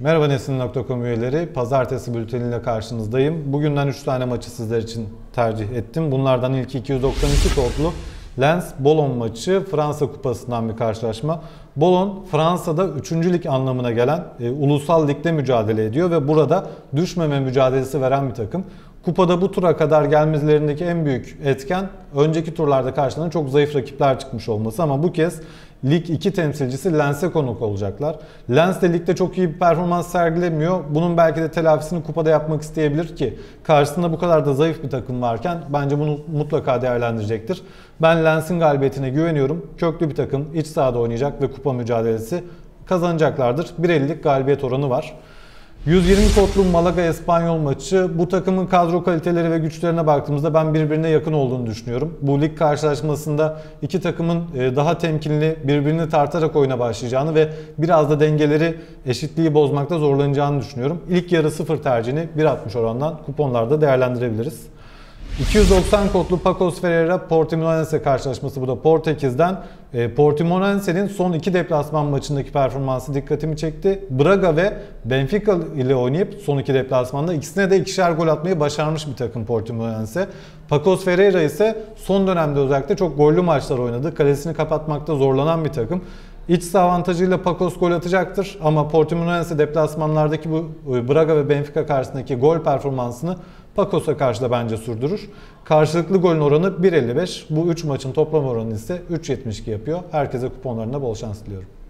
Merhaba Nesin.com üyeleri. Pazartesi bülteniyle karşınızdayım. Bugünden 3 tane maçı sizler için tercih ettim. Bunlardan ilki 292 kodlu Lens-Boulogne maçı, Fransa Kupası'ndan bir karşılaşma. Boulogne, Fransa'da 3. lig anlamına gelen ulusal ligde mücadele ediyor ve burada düşmeme mücadelesi veren bir takım. Kupada bu tura kadar gelmelerindeki en büyük etken önceki turlarda karşılarına çok zayıf rakipler çıkmış olması, ama bu kez Lig 2 temsilcisi Lens'e konuk olacaklar. Lens de ligde çok iyi bir performans sergilemiyor. Bunun belki de telafisini kupada yapmak isteyebilir ki karşısında bu kadar da zayıf bir takım varken bence bunu mutlaka değerlendirecektir. Ben Lens'in galibiyetine güveniyorum. Köklü bir takım, iç sahada oynayacak ve kupa mücadelesi kazanacaklardır. 1.50'lik galibiyet oranı var. 120 kodlu Malaga Espanyol maçı. Bu takımın kadro kaliteleri ve güçlerine baktığımızda ben birbirine yakın olduğunu düşünüyorum. Bu lig karşılaşmasında iki takımın daha temkinli, birbirini tartarak oyuna başlayacağını ve biraz da dengeleri, eşitliği bozmakta zorlanacağını düşünüyorum. İlk yarı 0 tercihini 1.60 orandan kuponlarda değerlendirebiliriz. 290 kodlu Pacos Ferreira Portimonense karşılaşması, bu da Portekiz'den. Portimonense'nin son iki deplasman maçındaki performansı dikkatimi çekti. Braga ve Benfica ile oynayıp son iki deplasmanda ikisine de ikişer gol atmayı başarmış bir takım Portimonense. Pacos Ferreira ise son dönemde özellikle çok gollü maçlar oynadı. Kalesini kapatmakta zorlanan bir takım. İç saha avantajıyla Pacos gol atacaktır ama Portimonense deplasmanlardaki bu Braga ve Benfica karşısındaki gol performansını Pacos'a karşı da bence sürdürür. Karşılıklı golün oranı 1.55. Bu 3 maçın toplam oranı ise 3.72 yapıyor. Herkese kuponlarında bol şans diliyorum.